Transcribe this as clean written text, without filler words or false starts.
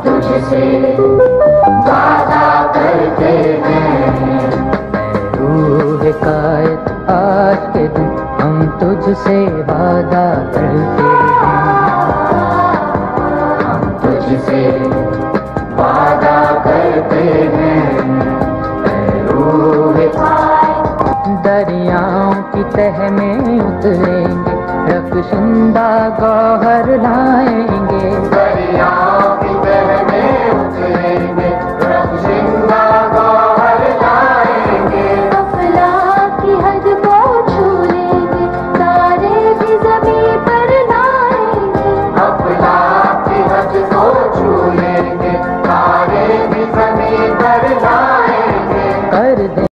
तुझसे वादा करते हैं। रूह कायत आज के दिन हम तुझसे वादा करते हैं। हम तुझसे वादा करते हैं। रूह कायत दरियाओं की तह में उतरेंगे, रख्शिंदा गौहर लाएंगे। दरियाओं की तह में उतरेंगे, रख्शिंदा गौहर लाएंगे। अफलाक की हद को छू लेंगे, तारे भी ज़मीं पर लाएंगे। अफलाक की हद को छू लेंगे,